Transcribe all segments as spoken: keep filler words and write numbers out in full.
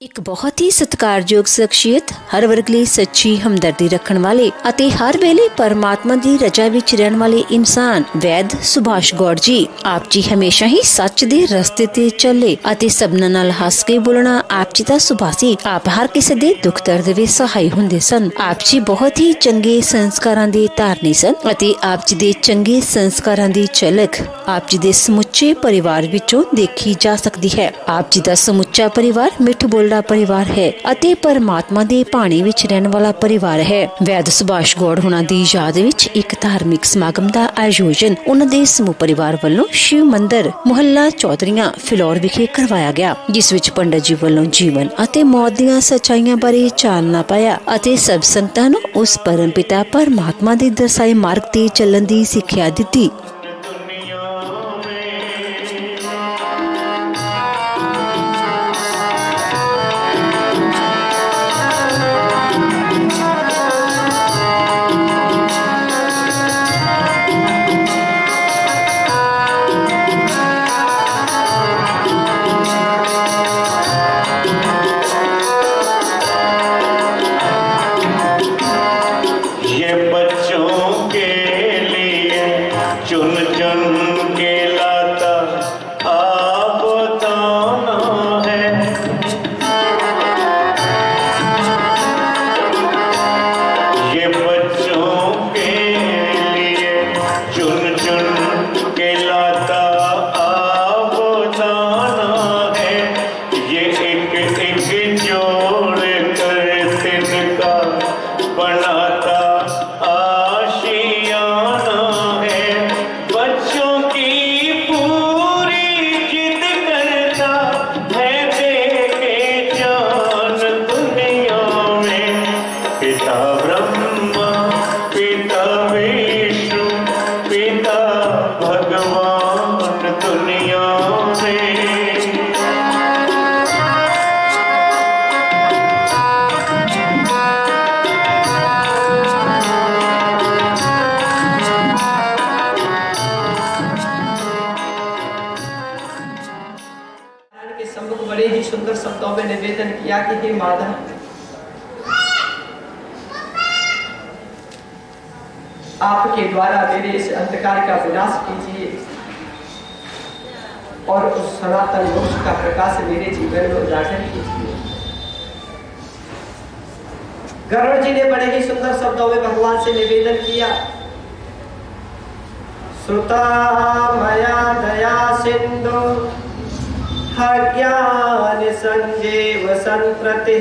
एक बहुत ही सत्कारयोग शख्सियत, हर वर्ग ਲਈ सच्ची हमदर्दी रखण वाले ਅਤੇ हर वेले परमात्मा ਦੀ रजा ਵਿੱਚ ਰਹਿਣ वाले इंसान वैद सुभाष गौड़ जी। आप जी हमेशा ही सच ਦੇ ਰਸਤੇ ਤੇ ਚੱਲੇ ਅਤੇ ਸਭਨਾਂ ਨਾਲ ਹੱਸ ਕੇ ਬੋਲਣਾ ਆਪ ਜੀ ਦਾ ਸੁਭਾਅ ਸੀ। ਆਪ ਹਰ ਕਿਸੇ ਦੇ ਦੁੱਖ ਦਰਦ ਵਿੱਚ ਸਹਾਈ ਹੁੰਦੇ ਸਨ। ਆਪ ਜੀ ਬਹੁਤ ਹੀ ਚੰਗੇ ਸੰਸਕਾਰਾਂ ਦੇ ਧਾਰਨੀ ਸਨ ਅਤੇ ਆਪ ਜੀ ਦੇ ਚੰਗੇ ਸੰਸਕਾਰਾਂ ਦੀ ਝਲਕ ਆਪ ਜੀ ਦੇ ਸਮੁੱਚੇ ਪਰਿਵਾਰ ਵਿੱਚੋਂ ਦੇਖੀ ਜਾ ਸਕਦੀ ਹੈ। ਆਪ ਜੀ ਦਾ ਸਮੁੱਚਾ परिवार मिठ बोलदा परिवार है ਅਤੇ परमात्मा दे पाणी विच रहन वाला परिवार है। वैद सुभाष गौड़ हुणां दी याद विच एक धार्मिक समागम दा आयोजन उन्हां दे समूह परिवार वल्लों शिव मंदिर मुहल्ला चौधरीਆਂ फिलौर विखे करवाया गया, जिस विच पंडित जी वल्लों जीवन ਅਤੇ मौत दीआं सच्चाईआं बारे चानना पाया ਅਤੇ सब संगतां नूं उस परम पिता परमात्मा दे दर्शाए मार्ग ते ਚੱਲਣ ਦੀ सिक्ख्या दित्ती। सुंदर शब्दों में निवेदन किया कि हे माधव, आपके द्वारा मेरे इस अंधकार का विनाश कीजिए और उस सनातन मोक्ष का प्रकाश मेरे जीवन में उजागर कीजिए। गरुड़ जी ने बड़े ही सुंदर शब्दों में भगवान से निवेदन किया। श्रुता मया दया सिंधु ज्ञान संजीव संप्रति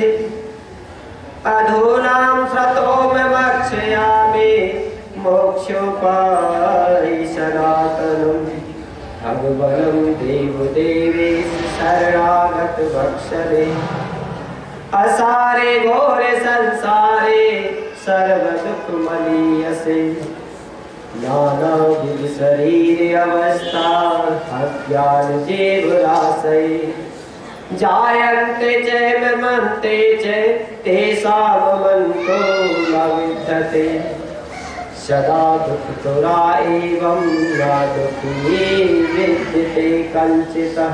अधूनां श्रतो में मक्षयामि मोक्षोपाय सनातनम् भगवनं देवदेवेश शरणागत वत्सले असारे घोरे संसारे सर्व दुख मलीयसे नाना विध शरीर अवस्था अज्ञान जीव राशय जायन्ते च मन्ते च तेषां मन्तो न विद्यते सदा दुख तुरा एवं न दुःखी विद्यते कञ्चितः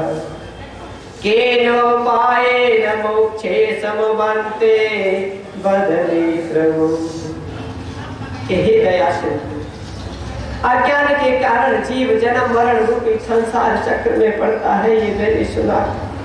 केनोपायेन मोक्षे समवन्ते बदले प्रभु। हे दयासिंधु, अज्ञान के कारण जीव जन्म मरण रूपी संसार चक्र में पड़ता है, ये मैंने सुना।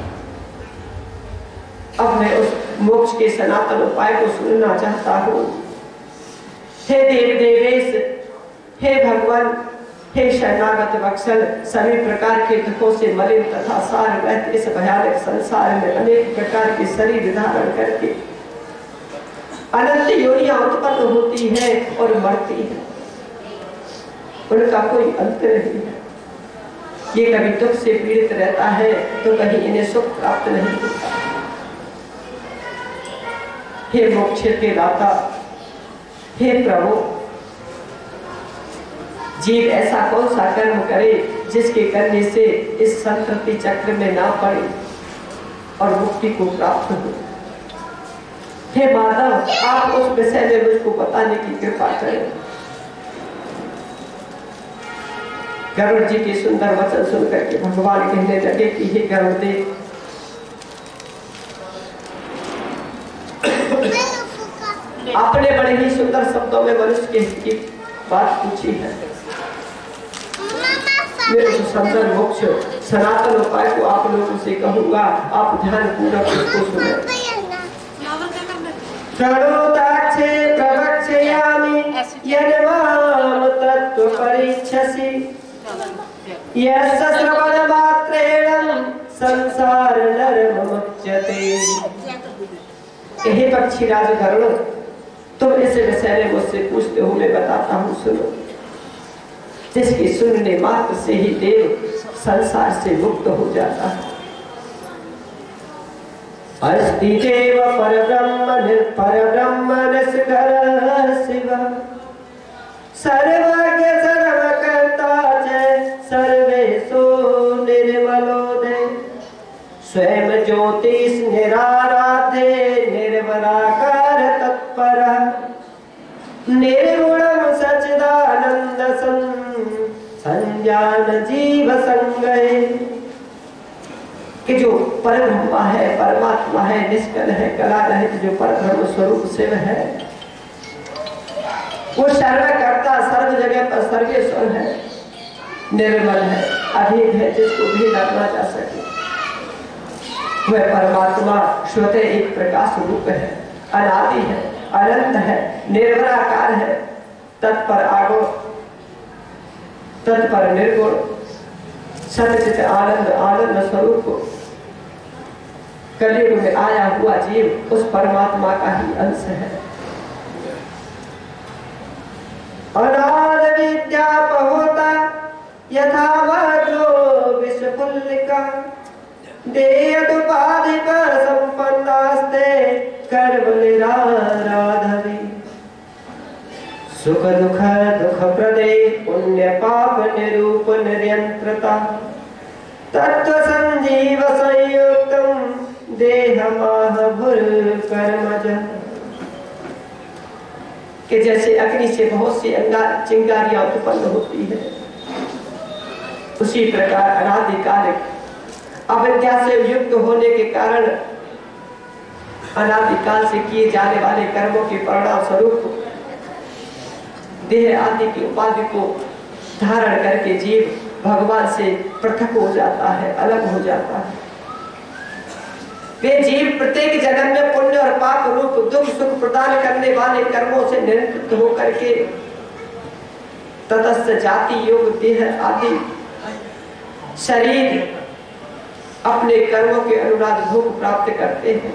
अब मैं उस मोक्ष के सनातन उपाय को सुनना चाहता हूँ। हे देव देवेश, हे भगवान, हे शरणागत वत्सल, सभी प्रकार के दुखों से मलिन तथा सार रहते इस भयानक संसार में अनेक प्रकार के शरीर धारण करके अनंत योनियां उत्पन्न होती है और मरती है, उनका कोई अंत नहीं है। ये कभी दुख से पीड़ित रहता है तो कहीं इन्हें सुख प्राप्त नहीं होता। हे मोक्ष के दाता, हे प्रभु, जीव ऐसा कौन सा कर्म करे जिसके करने से इस संतृप्ति चक्र में ना पड़े और मुक्ति को प्राप्त हो। हे माधव, आप उस विषय में मुझको बताने की कृपा करें। गरुड़ जी के सुंदर वचन सुनकर के भगवान कहने लगे कि हे गरुड़ देव, आपने बड़े ही सुंदर शब्दों में मनुष्य के हित की बात पूछी है। मेरे सुंदर मोक्ष सनातन उपाय को आप लोगों से कहूंगा, आप ध्यान पूर्वक उसको सुने। प्रणोताक्षे प्रवक्ष्यामि यन्माम तत्त्व परीक्षसि यस्य श्रवणमात्रेण संसार नरमुच्यते। हे पक्षीराज गरुड़, तुम ऐसे विषय में मुझसे पूछते हो, मैं बताता हूँ, सुनो। जिसके सुनने मात्र से ही देव संसार से मुक्त हो जाता है। अस्ति देव परब्रह्म परब्रह्म निष्कर शिव सर्वज्ञ सर्वकर्ता च सर्वेषु निर्मलोदय स्वयं ज्योतिष निराराध्य निर्मलाकार तत्पर निर्गुणं सच्चिदानंद संज्ञान जीव संगय। कि जो परब्रह्म है, परमात्मा है, निष्कल है, कला रहित जो परब्रह्म स्वरूप शिव है, वो सर्वकर्ता, सर्व जगह पर सर्वेश्वर है, निर्मल है, अभेद है, जिसको भी लगना जा सके। वह परमात्मा स्वतः एक प्रकाश रूप है, अनादि है, अनंत है, निर्मलाकार है, तत्पर आगो तत्पर निर्गुण सच्चित आनंद आनंद स्वरूप कलयुग में आया हुआ जीव उस परमात्मा का ही अंश है। अनाद विद्या पहुता यथा वाजो विषपुल्लिका देयदुपाधि पर संपन्नास्ते कर्म निराराधवी सुख दुख दुख प्रदे पुण्य पाप निरूप नियंत्रता तत्व संजीव संयुक्तम देहमाह भुर कर्मज। कि जैसे अग्नि से बहुत सी चिंगारियां उत्पन्न होती है, उसी प्रकार अनादिकाल अविद्या से युक्त होने के कारण अनादिकाल से किए जाने वाले कर्मों के परिणाम स्वरूप देह आदि की उपाधि को धारण करके जीव भगवान से पृथक हो जाता है, अलग हो जाता है। वे जीव प्रत्येक जन्म में पुण्य और पाप रूप दुख सुख प्रदान करने वाले कर्मों से नियंत्रित होकर के तटस्थ जाति योग देह आदि शरीर अपने कर्मों के अनुराग भोग प्राप्त करते हैं।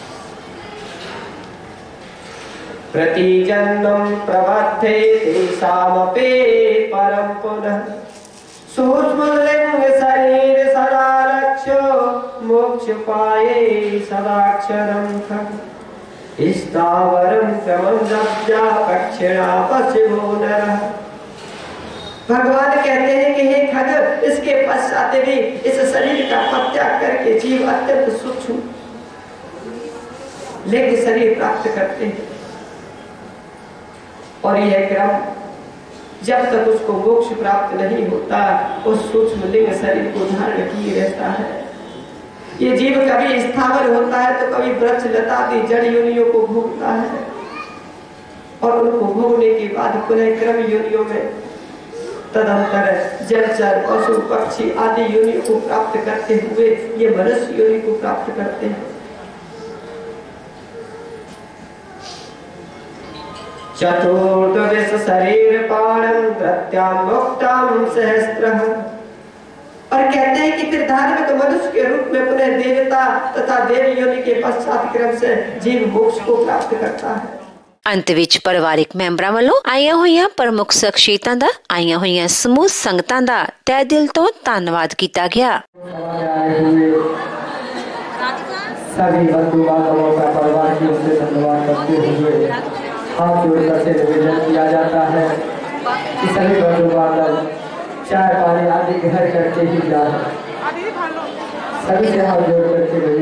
प्रति जन्म प्रबद्धे तेषामपि परम पुनः सूक्ष्म लिंग शरीर सदा लक्ष्यो मोक्ष पाये सदाक्षरम खं स्थावरम क्रमं लब्ध्वा पक्षिणा पश्चिमो नरः। भगवान कहते हैं कि हे खग, इसके पश्चात भी इस शरीर का परित्याग करके जीव अत्यंत सूक्ष्म लिंग शरीर प्राप्त करते हैं। और यह क्रम जब तक उसको मोक्ष प्राप्त नहीं होता उस सूक्ष्म लिंग शरीर को धारण किए रहता है। ये जीव कभी स्थावर होता है तो कभी वृक्ष लता आदि जड़ योनियों को भोगता है और उनको भोगने के बाद पुनः क्रम योनियों में तदंतर जलचर पशु पक्षी आदि योनियों को प्राप्त करते हुए ये मनुष्य योनि को प्राप्त करते हैं। चतुर्दश शरीर पाणम प्रत्याम मुक्ताम सहस्त्रः। और कहते हैं कि फिर धार्मिक मनुष्य के रूप में पुनः देवता तथा देव योनि के पश्चात क्रम से जीव मोक्ष को प्राप्त करता है। अंत विच परिवारिक मैंबरां ਵੱਲੋਂ ਆਈਆਂ ਹੋਈਆਂ ਪ੍ਰਮੁੱਖ ਸ਼ਖਸੀਅਤਾਂ ਦਾ ਆਈਆਂ ਹੋਈਆਂ ਸਮੂਹ ਸੰਗਤਾਂ ਦਾ ਤਹਿ ਦਿਲ ਤੋਂ ਧੰਨਵਾਦ ਕੀਤਾ ਗਿਆ। सभी बंधु बांधवों का परिवार की ओर से धन्यवाद करते हुए हाथ जोड़कर से निवेदन किया जाता है कि सभी बंधु बांधव चाय पानी आदि घर करके ही जाए। सभी से हाथ जोड़ करके